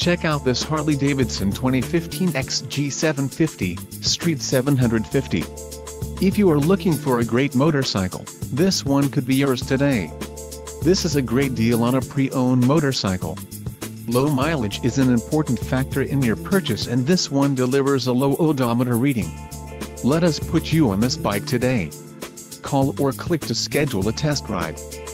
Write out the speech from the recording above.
Check out this Harley-Davidson 2015 XG750, Street 750. If you are looking for a great motorcycle, this one could be yours today. This is a great deal on a pre-owned motorcycle. Low mileage is an important factor in your purchase, and this one delivers a low odometer reading. Let us put you on this bike today. Call or click to schedule a test ride.